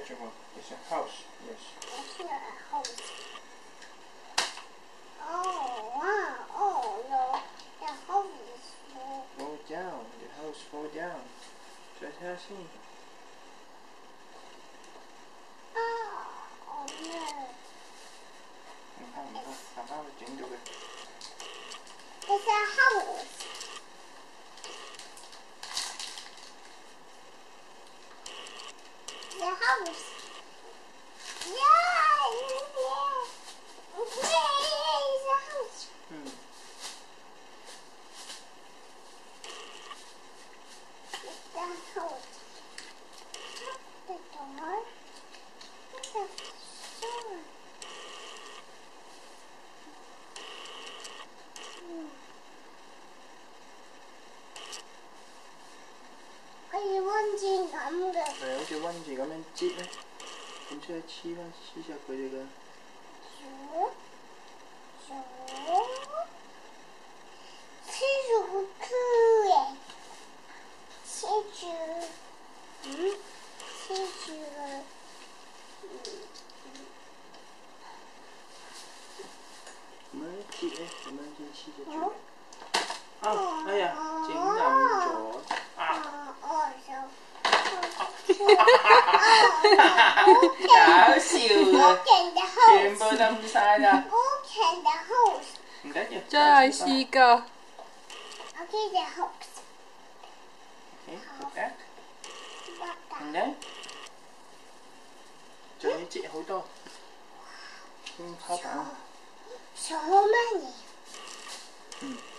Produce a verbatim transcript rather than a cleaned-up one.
bedroom one. It's a house. Yes. It's not a house. Oh wow! Oh no, the house is small. Fall down. The house fall down. 저 사실. Oh no. 아빠 chuyển được rồi. It's a house. The house. Yeah, yeah, yeah, it's a house. Hmm. It's the house. The door. What's the door? cái 먼지 나무가 왜 어제 원지 가면 찌네? 근처에 치면 시작 거리가. 쭉, 쭉, 치즈 크에 치즈, 응? 치즈를 mới chị ấy, cảm ơn chị chị cho 어? chú. À, đây à, chính là chỗ. À. Đã xìu rồi.全部冧晒啦。唔緊要。 再嚟試個。 Okay, the house. Okay, put that. And then，仲要擠好多。天花板。 So many. 嗯。